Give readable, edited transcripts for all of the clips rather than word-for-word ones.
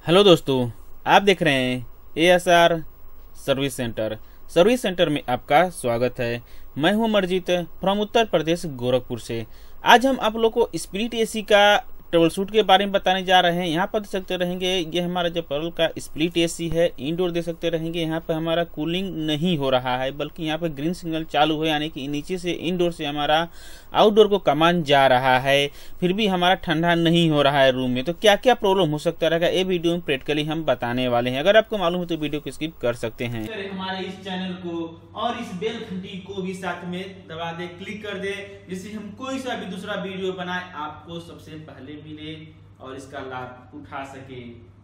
Hello दोस्तों, आप देख रहे हैं ASR service centre. Service centre में आपका स्वागत है। मैं हूं अमरजीत फ्रॉम उत्तर प्रदेश गोरखपुर से। आज हम आप लोग को स्प्लिट एसी का ट्रबल शूट के बारे में बताने जा रहे हैं। यहाँ पर देख सकते रहेंगे ये हमारा जो पर्ल का स्प्लिट एसी है, इंडोर देख सकते रहेंगे। यहाँ पे हमारा कूलिंग नहीं हो रहा है, बल्कि यहाँ पे ग्रीन सिग्नल चालू है, यानी कि नीचे से इंडोर से हमारा आउटडोर को कमांड जा रहा है, फिर भी हमारा ठंडा नहीं हो रहा है रूम में। तो क्या क्या प्रॉब्लम हो सकता रहेगा ये वीडियो में प्रैक्टिकली हम बताने वाले हैं। अगर आपको मालूम है तो वीडियो को स्किप कर सकते हैं। हमारे इस चैनल को और इस बेल घंटी को भी साथ में दबा दे, क्लिक कर दे, जिससे हम कोई सा भी दूसरा वीडियो बनाए आपको सबसे पहले मिले और इसका लाभ उठा सके।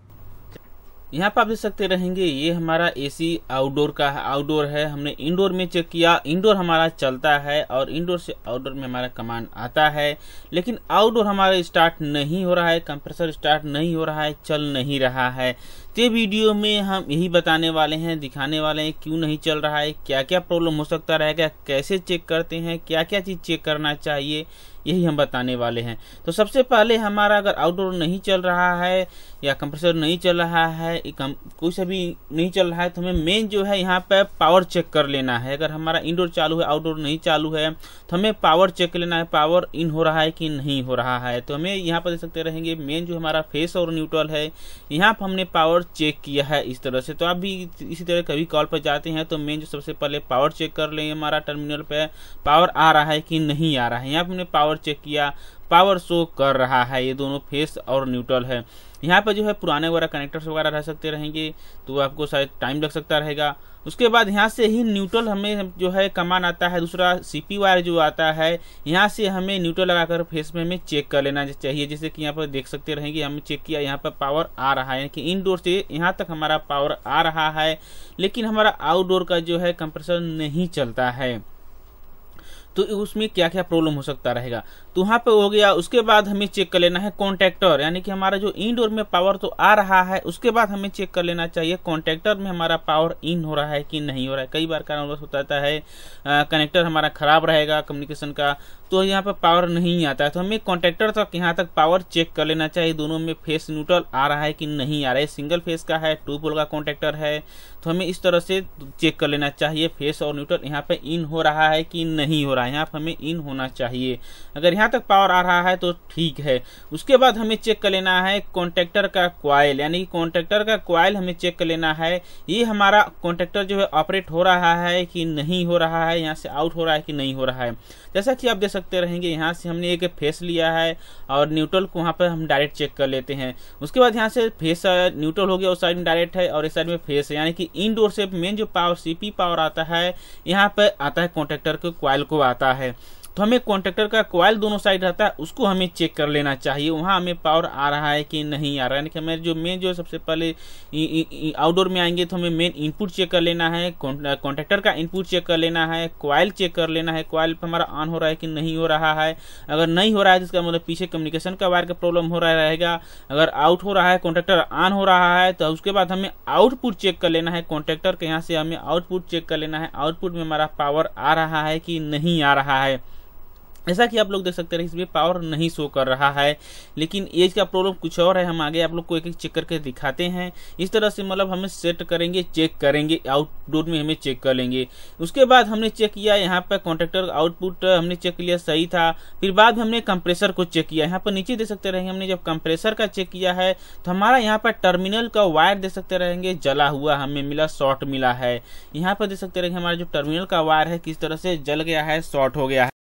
यहाँ पर आप देख सकते रहेंगे ये हमारा एसी आउटडोर का आउटडोर है। हमने इंडोर में चेक किया, इंडोर हमारा चलता है और इंडोर से आउटडोर में हमारा कमांड आता है, लेकिन आउटडोर हमारा स्टार्ट नहीं हो रहा है, कंप्रेसर स्टार्ट नहीं हो रहा है, चल नहीं रहा है। तो वीडियो में हम यही बताने वाले हैं, दिखाने वाले हैं क्यों नहीं चल रहा है, क्या क्या प्रॉब्लम हो सकता रहेगा, कैसे चेक करते हैं, क्या क्या चीज चेक करना चाहिए, यही हम बताने वाले हैं। तो सबसे पहले हमारा अगर आउटडोर नहीं चल रहा है या कंप्रेसर नहीं चल रहा है, कोई सा भी नहीं चल रहा है, तो हमें मेन जो है यहाँ पे पावर चेक कर लेना है। अगर हमारा इंडोर चालू है, आउटडोर नहीं चालू है, तो हमें पावर चेक कर लेना है, पावर इन हो रहा है कि नहीं हो रहा है। तो हमें यहाँ पर देख सकते रहेंगे मेन जो हमारा फेस और न्यूट्रल है, यहाँ पर हमने पावर चेक किया है इस तरह से। तो आप भी इसी तरह कभी कॉल पर जाते हैं तो मेन जो सबसे पहले पावर चेक कर लें, हमारा टर्मिनल पे पावर आ रहा है कि नहीं आ रहा है। यहाँ पर हमने पावर चेक किया, पावर शो कर रहा है, ये दोनों फेस और न्यूट्रल है। यहाँ पर जो है पुराने वगैरह कनेक्टर्स वगैरह रह सकते रहेंगे, तो आपको शायद टाइम लग सकता रहेगा। उसके बाद यहाँ से ही न्यूट्रल हमें जो है कमांड आता है, दूसरा सीपी वायर जो आता है, यहाँ से हमें न्यूट्रल लगाकर फेस में हमें चेक कर लेना चाहिए। जैसे कि यहाँ पर देख सकते रहेंगे हमने चेक किया, यहाँ पर पावर आ रहा है कि इनडोर से यहाँ तक हमारा पावर आ रहा है, लेकिन हमारा आउटडोर का जो है कंप्रेसर नहीं चलता है। तो उसमें क्या क्या प्रॉब्लम हो सकता रहेगा, तो वहां पे हो गया। उसके बाद हमें चेक कर लेना है कॉन्टेक्टर, यानी कि हमारा जो इंडोर में पावर तो आ रहा है, उसके बाद हमें चेक कर लेना चाहिए कॉन्टेक्टर में हमारा पावर इन हो रहा है कि नहीं हो रहा है। कई बार कारण होता है कनेक्टर हमारा खराब रहेगा कम्युनिकेशन का, तो यहाँ पर पावर नहीं आता है। तो हमें कॉन्टेक्टर तक यहाँ तक पावर चेक कर लेना चाहिए, दोनों में फेस न्यूट्रल आ रहा है कि नहीं आ रहा है। सिंगल फेस का है, 2 पोल का कॉन्टेक्टर है, तो हमें इस तरह से चेक कर लेना चाहिए फेस और न्यूट्रल यहाँ पे इन हो रहा है कि नहीं हो रहा है। यहाँ पर हमें इन होना चाहिए, अगर यहाँ तक पावर आ रहा है तो ठीक है। उसके बाद हमें चेक कर लेना है कॉन्टेक्टर का कॉइल, यानी कि कॉन्टेक्टर का कॉइल हमें चेक कर लेना है, ये हमारा कॉन्टेक्टर जो है ऑपरेट हो रहा है कि नहीं हो रहा है, यहाँ से आउट हो रहा है कि नहीं हो रहा है। जैसा कि आप देख सकते रहेंगे यहाँ से हमने एक फेस लिया है और न्यूट्रल को वहाँ पर हम डायरेक्ट चेक कर लेते हैं। उसके बाद यहाँ से फेस न्यूट्रल हो गया, उस साइड में डायरेक्ट है और इस साइड में फेस है, यानी कि इनडोर से मेन जो पावर सीपी पावर आता है यहाँ पे आता है कॉन्टेक्टर के कॉइल को आता है। तो हमें कॉन्टेक्टर का कॉइल दोनों साइड रहता है, उसको हमें चेक कर लेना चाहिए, वहां हमें पावर आ रहा है कि नहीं आ रहा है। यानी कि हमें जो मेन जो सबसे पहले आउटडोर में आएंगे तो हमें मेन इनपुट चेक कर लेना है, कॉन्टेक्टर का इनपुट चेक कर लेना है, कॉइल चेक कर लेना है, कॉइल पर हमारा ऑन हो रहा है कि नहीं हो रहा है। अगर नहीं हो रहा है जिसका मतलब पीछे कम्युनिकेशन का वायर का प्रॉब्लम हो रहा रहेगा। अगर आउट हो रहा है, कॉन्टेक्टर ऑन हो रहा है, तो उसके बाद हमें आउटपुट चेक कर लेना है कॉन्टेक्टर के, यहाँ से हमें आउटपुट चेक कर लेना है, आउटपुट में हमारा पावर आ रहा है कि नहीं आ रहा है। जैसा कि आप लोग देख सकते हैं इसमें पावर नहीं शो कर रहा है, लेकिन एज का प्रॉब्लम कुछ और है। हम आगे आप लोग को एक एक चेक करके दिखाते हैं। इस तरह से मतलब हमें सेट करेंगे, चेक करेंगे, आउटडोर में हमें चेक कर लेंगे। उसके बाद हमने चेक किया यहाँ पर कॉन्ट्रेक्टर आउटपुट हमने चेक किया सही था, फिर बाद में हमने कंप्रेसर को चेक किया। यहाँ पर नीचे देख सकते रहेंगे हमने जब कंप्रेसर का चेक किया है तो हमारा यहाँ पर टर्मिनल का वायर देख सकते रहेंगे जला हुआ हमें मिला, शॉर्ट मिला है। यहाँ पर देख सकते रहेंगे हमारा जो टर्मिनल का वायर है किस तरह से जल गया है, शॉर्ट हो गया है।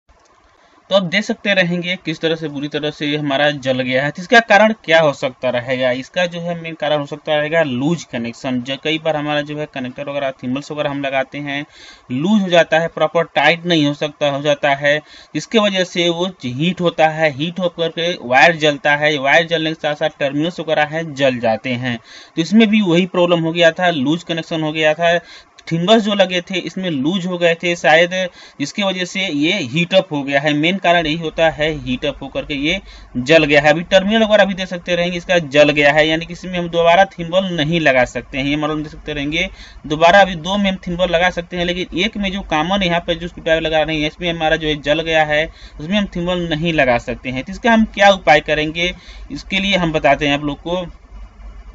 तो आप देख सकते रहेंगे किस तरह से बुरी तरह से ये हमारा जल गया है। तो इसका कारण क्या हो सकता रहेगा, इसका जो है मेन कारण हो सकता रहेगा लूज कनेक्शन। जो कई बार हमारा जो है कनेक्टर वगैरह थिम्बल्स वगैरह हम लगाते हैं, लूज हो जाता है, प्रॉपर टाइट नहीं हो जाता है, जिसके वजह से वो हीट होता है, हीट होकर के वायर जलता है, वायर जलने के साथ साथ टर्मिनल्स वगैरह है जल जाते हैं। तो इसमें भी वही प्रॉब्लम हो गया था, लूज कनेक्शन हो गया था। थिम्बल्स जो लगे थे इसमें लूज हो गए थे शायद, जिसकी वजह से ये हीट अप हो गया है। मेन कारण यही होता है, हीट अप होकर के ये जल गया है। अभी टर्मिनल वगैरह भी देख सकते रहेंगे इसका जल गया है, यानी कि इसमें हम दोबारा थिम्बल नहीं लगा सकते हैं। ये मतलब देख सकते रहेंगे दोबारा अभी 2 में हम थिम्बल लगा सकते हैं, लेकिन एक में जो कॉमन यहाँ पे जो स्क्रूड्राइवर लगा रहे हैं इसमें हमारा जो है जल गया है, उसमें हम थिम्बल नहीं लगा सकते हैं। तो इसका हम क्या उपाय करेंगे, इसके लिए हम बताते हैं आप लोग को।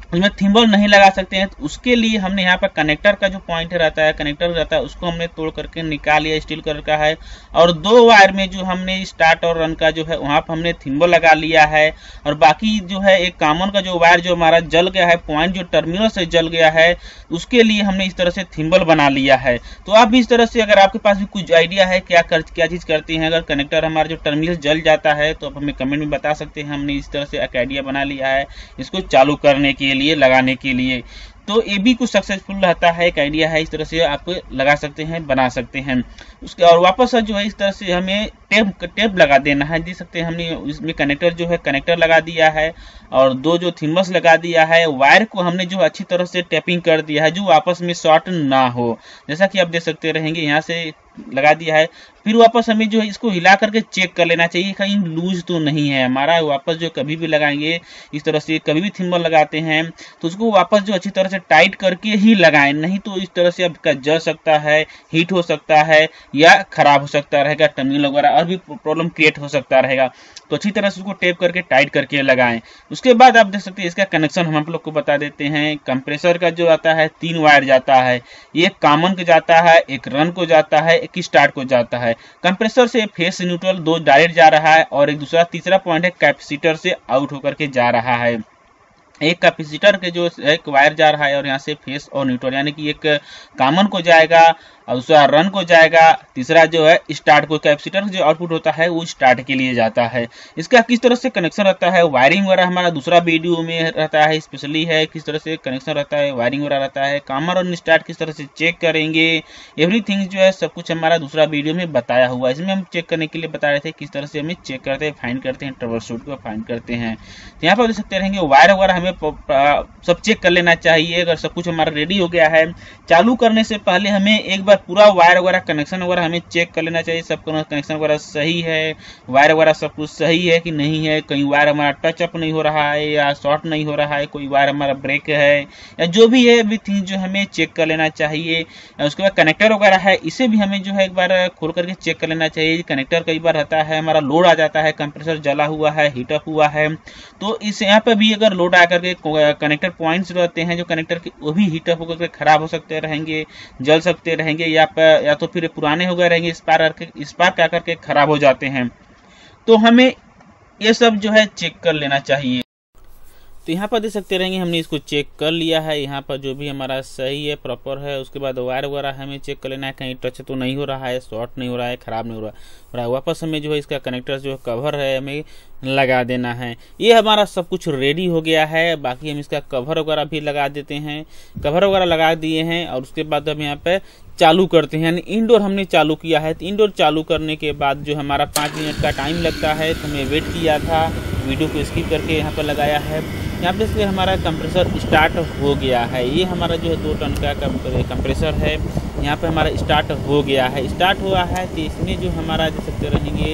उसमें थिम्बल नहीं लगा सकते हैं, तो उसके लिए हमने यहाँ पर कनेक्टर का जो पॉइंट रहता है, कनेक्टर रहता है, उसको हमने तोड़ करके निकाल लिया, स्टील कलर का है। और 2 वायर में जो हमने स्टार्ट और रन का जो है वहां पर हमने थिम्बल लगा लिया है। और बाकी जो है एक कॉमन का जो वायर जो हमारा जल गया है, पॉइंट जो टर्मिनल से जल गया है, उसके लिए हमने इस तरह से थिम्बल बना लिया है। तो आप भी इस तरह से, अगर आपके पास भी कुछ आइडिया है क्या चीज करते हैं, अगर कनेक्टर हमारा जो टर्मिनल जल जाता है तो आप हमें कमेंट में बता सकते हैं। हमने इस तरह से एक आइडिया बना लिया है इसको चालू करने के लिए, लगाने के लिए। तो ये भी कुछ सक्सेसफुल रहता है, एक आइडिया है, इस तरह से आप लगा सकते हैं, बना सकते हैं उसके। और वापस जो है इस तरह से हमें टेप लगा देना है। देख सकते हैं हमने इसमें कनेक्टर जो है कनेक्टर लगा दिया है और 2 जो थिम्बल्स लगा दिया है। वायर को हमने जो अच्छी तरह से टेपिंग कर दिया है, जो आपस में शॉर्ट ना हो, जैसा कि आप देख सकते रहेंगे यहाँ से लगा दिया है। फिर वापस हमें जो है इसको हिला करके चेक कर लेना चाहिए कहीं लूज तो नहीं है हमारा। वापस जो कभी भी लगाएंगे इस तरह से, कभी भी थिम्बल लगाते हैं तो उसको वापस जो अच्छी तरह से टाइट करके ही लगाएं, नहीं तो इस तरह से आपका जल सकता है, हीट हो सकता है या खराब हो सकता रहेगा, टर्मिनल वगैरह और भी प्रॉब्लम क्रिएट हो सकता रहेगा। तो अच्छी तरह से उसको टेप करके टाइट करके लगाएं। उसके बाद आप देख सकते हैं इसका कनेक्शन हम आप लोग को बता देते हैं। कंप्रेसर का जो आता है 3 वायर जाता है, एक कॉमन को जाता है, एक रन को जाता है, एक स्टार्ट को जाता है। कंप्रेसर से फेस न्यूट्रल 2 डायरेक्ट जा रहा है और एक दूसरा तीसरा पॉइंट है कैपेसिटर से आउट होकर के जा रहा है। एक कैपेसिटर के जो एक वायर जा रहा है और यहाँ से फेस और न्यूट्रल, यानी कि एक कॉमन को जाएगा और दूसरा रन को जाएगा, तीसरा जो है स्टार्ट को। कैपेसिटर जो आउटपुट होता है वो स्टार्ट के लिए जाता है। इसका किस तरह से कनेक्शन रहता है, वायरिंग वगैरह हमारा दूसरा वीडियो में रहता है, स्पेशली है किस तरह से कनेक्शन रहता है, वायरिंग वगैरह रहता है, कॉमन और स्टार्ट किस तरह से चेक करेंगे, एवरीथिंग जो है सब कुछ हमारा दूसरा वीडियो में बताया हुआ है। इसमें हम चेक करने के लिए बता रहे थे किस तरह से हमें चेक करते हैं, फाइंड करते हैं, ट्रबल शूट को फाइंड करते हैं। तो यहाँ पर देख सकते रहेंगे वायर वगैरह हमें सब चेक कर लेना चाहिए। अगर सब कुछ हमारा रेडी हो गया है, चालू करने से पहले हमें एक बार पूरा वायर वगैरह कनेक्शन वगैरह हमें चेक कर लेना चाहिए, सब कनेक्शन वगैरह सही है, वायर वगैरह सब कुछ सही है कि नहीं है, कहीं वायर हमारा टच अप नहीं हो रहा है या शॉर्ट नहीं हो रहा है, कोई वायर हमारा ब्रेक है या जो भी है, एवरीथिंग जो हमें चेक कर लेना चाहिए। उसके बाद कनेक्टर वगैरह है, इसे भी हमें जो है एक बार खोल करके चेक कर लेना चाहिए। कनेक्टर कई बार रहता है हमारा लोड आ जाता है, कंप्रेसर जला हुआ है, हीटअप हुआ है, तो इस यहाँ पे भी अगर लोड आकर के कनेक्टर पॉइंट्स रहते हैं जो कनेक्टर के, वो भी हीटअप होकर के खराब हो सकते रहेंगे, जल सकते रहेंगे या तो फिर पुराने हो गए रहेंगे, स्पार्क आकर के खराब हो जाते हैं। तो हमें ये सब जो है चेक कर लेना चाहिए। तो यहाँ पर देख सकते रहेंगे हमने इसको चेक कर लिया है, यहाँ पर जो भी हमारा सही है, प्रॉपर है। उसके बाद वायर वगैरह हमें चेक कर लेना है, कहीं टच तो नहीं हो रहा है, शॉर्ट नहीं हो रहा है, खराब नहीं हो रहा है। वापस हमें जो है इसका कनेक्टर जो है कवर है हमें लगा देना है। ये हमारा सब कुछ रेडी हो गया है। बाकी हम इसका कवर वगैरह भी लगा देते हैं, कवर वगैरह लगा दिए हैं। और उसके बाद हम यहाँ पे चालू करते हैं, यानी इंडोर हमने चालू किया है। तो इंडोर चालू करने के बाद जो हमारा 5 मिनट का टाइम लगता है, तो हमें वेट किया था, वीडियो को स्किप करके यहाँ पर लगाया है। यहाँ पे इसलिए हमारा कंप्रेसर स्टार्ट हो गया है। ये हमारा जो है 2 टन का कंप्रेसर है, यहाँ पे हमारा स्टार्ट हो गया है, स्टार्ट हुआ है। तो इसमें जो हमारा देख सकते रहेंगे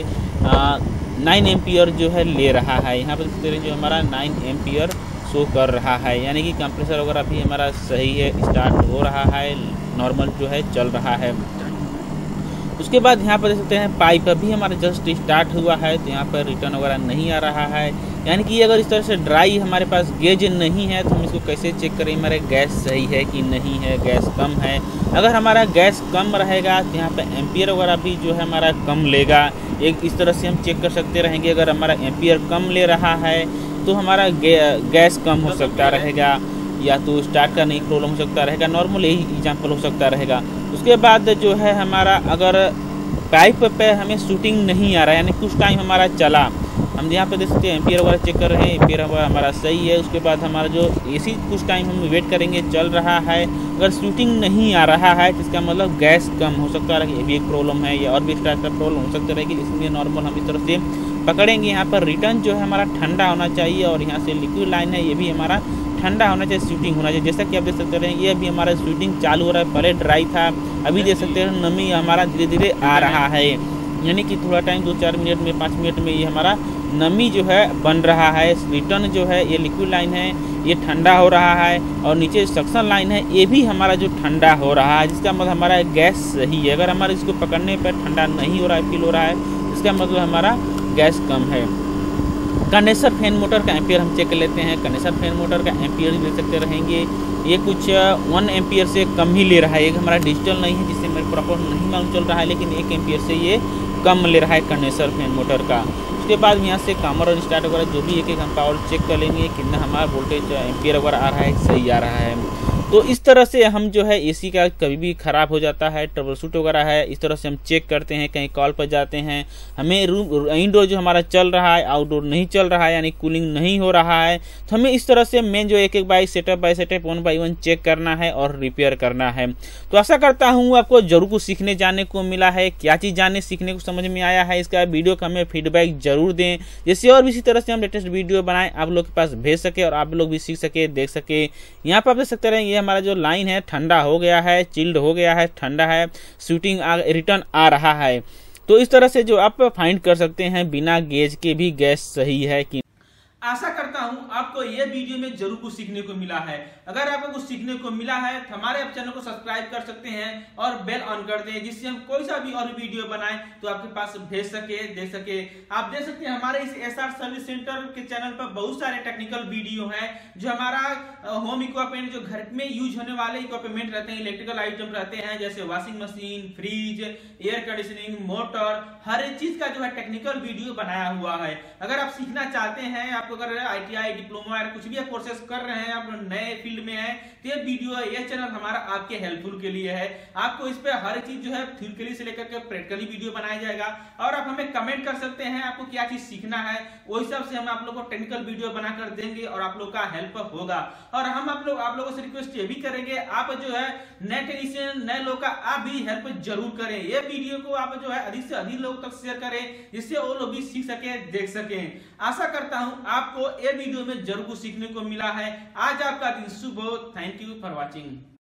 9 एम्पियर जो है ले रहा है। यहाँ पर देख सकते रहेंगे जो हमारा 9 एम्पियर शो कर रहा है, यानी कि कंप्रेसर वगैरह भी हमारा सही है, स्टार्ट हो रहा है, नॉर्मल जो है चल रहा है। उसके बाद यहाँ पर देख सकते हैं पाइप अभी हमारा जस्ट स्टार्ट हुआ है, तो यहाँ पर रिटर्न वगैरह नहीं आ रहा है। यानी कि अगर इस तरह से ड्राई हमारे पास गेज नहीं है तो हम इसको कैसे चेक करें हमारे गैस सही है कि नहीं है, गैस कम है। अगर हमारा गैस कम रहेगा तो यहाँ पे एम्पियर वगैरह भी जो है हमारा कम लेगा। एक इस तरह से हम चेक कर सकते रहेंगे। अगर हमारा एम्पियर कम ले रहा है तो हमारा गैस कम हो सकता रहेगा, या तो स्टार्ट का नहीं प्रॉब्लम हो सकता रहेगा, नॉर्मल यही एग्जाम्पल हो सकता रहेगा। उसके बाद जो है हमारा अगर पाइप पे हमें शूटिंग नहीं आ रहा है, यानी कुछ टाइम हमारा चला, हम यहाँ पे देख सकते हैं एम्पियर वगैरह चेक कर रहे हैं, एम्पियर हमारा सही है। उसके बाद हमारा जो एसी कुछ टाइम हम वेट करेंगे, चल रहा है। अगर शूटिंग नहीं आ रहा है तो इसका मतलब गैस कम हो सकता है, ये भी एक प्रॉब्लम है, या और भी एक्स्ट्रा प्रॉब्लम हो सकता रहेगी। इसलिए नॉर्मल हम इस तरह से पकड़ेंगे। यहाँ पर रिटर्न जो है हमारा ठंडा होना चाहिए, और यहाँ से लिक्विड लाइन है ये भी हमारा ठंडा होना चाहिए, शूटिंग होना चाहिए। जैसा कि आप देख सकते हैं ये अभी हमारा शूटिंग चालू हो रहा है, पहले ड्राई था, अभी देख सकते हैं नमी हमारा धीरे धीरे आ रहा है, यानी कि थोड़ा टाइम 2-4 मिनट में 5 मिनट में ये हमारा नमी जो है बन रहा है। रिटर्न जो है ये लिक्विड लाइन है, ये ठंडा हो रहा है, और नीचे सक्शन लाइन है ये भी हमारा जो ठंडा हो रहा है, जिसका मतलब हमारा गैस सही है। अगर हमारे इसको पकड़ने पर ठंडा नहीं हो रहा है, फील हो रहा है, इसका मतलब हमारा गैस कम है। कंडेंसर फैन मोटर का एम्पियर हम चेक कर लेते हैं। कंडेंसर फैन मोटर का एम्पियर देख सकते रहेंगे, ये कुछ 1 एम्पियर से कम ही ले रहा है। ये हमारा डिजिटल नहीं है जिससे मेरे प्रॉपर नहीं मालूम चल रहा है, लेकिन 1 एम्पियर से ये कम ले रहा है कंडेंसर फैन मोटर का। उसके बाद यहाँ से कामर और स्टार्ट वगैरह जो भी एक हम पावर चेक कर लेंगे, कितना हमारा वोल्टेज एम्पियर वगैरह आ रहा है, सही आ रहा है। तो इस तरह से हम जो है एसी का कभी भी ख़राब हो जाता है, ट्रबल शूट वगैरह है, इस तरह से हम चेक करते हैं। कहीं कॉल पर जाते हैं, हमें रूम इंडोर जो हमारा चल रहा है, आउटडोर नहीं चल रहा है, यानी कूलिंग नहीं हो रहा है, तो हमें इस तरह से मेन जो एक बाय सेटअप 1 बाय 1 चेक करना है और रिपेयर करना है। तो आशा करता हूँ आपको जरूर कुछ सीखने जानने को मिला है। क्या चीज़ जानने सीखने को समझ में आया है, इसका वीडियो का हमें फीडबैक जरूर दें, जैसे और भी इसी तरह से हम लेटेस्ट वीडियो बनाएं, आप लोग के पास भेज सके और आप लोग भी सीख सके, देख सके। यहाँ पर आप देख सकते हैं, ये हमारा जो लाइन है ठंडा हो गया है, चिल्ड हो गया है, ठंडा है, शूटिंग रिटर्न आ रहा है। तो इस तरह से जो आप फाइंड कर सकते हैं बिना गेज के भी गैस सही है कि। आशा करता हूं आपको यह वीडियो में जरूर कुछ सीखने को मिला है। अगर आपको कुछ सीखने को मिला है तो हमारे चैनल को सब्सक्राइब कर सकते हैं और बेल ऑन कर दें, जिससे हम कोई सा भी और वीडियो बनाएं तो आपके पास भेज सके, देख सके। आप देख सकते हैं हमारे इस एसआर सर्विस सेंटर के चैनल पर बहुत सारे टेक्निकल वीडियो हैं, जो हमारा होम इक्विपमेंट, जो घर में यूज होने वाले इक्विपमेंट रहते हैं, इलेक्ट्रिकल आइटम रहते हैं, जैसे washing machine, fridge, air conditioning, motor, हर एक चीज का जो है टेक्निकल वीडियो बनाया हुआ है। अगर आप सीखना चाहते हैं, आपको अगर आईटीआई, डिप्लोमा या कुछ भी कोर्सेस कर रहे हैं, आप नए फील्ड में हैं, तो ये वीडियो, ये चैनल हमारा आपके हेल्पफुल के लिए है। आपको इस पे हर चीज जो है थ्योरेटिकली से लेकर के प्रैक्टिकली वीडियो बनाया जाएगा, और आप हमें कमेंट कर सकते हैं आपको क्या चीज सीखना है, उस हिसाब से हम आप लोग को टेक्निकल वीडियो बनाकर देंगे और आप लोग का हेल्प होगा। और हम आप लोगों से रिक्वेस्ट ये भी करेंगे, आप जो है नए टेक्नीशियन, नए लोग का आप भी हेल्प जरूर करें। ये वीडियो को आप जो है अधिक से अधिक लोग तक शेयर करें, जिससे वो लोग भी सीख सके, देख सके। आशा करता हूं आपको ये वीडियो में जरूर कुछ सीखने को मिला है। आज आपका दिन शुभ हो। Thank you for watching.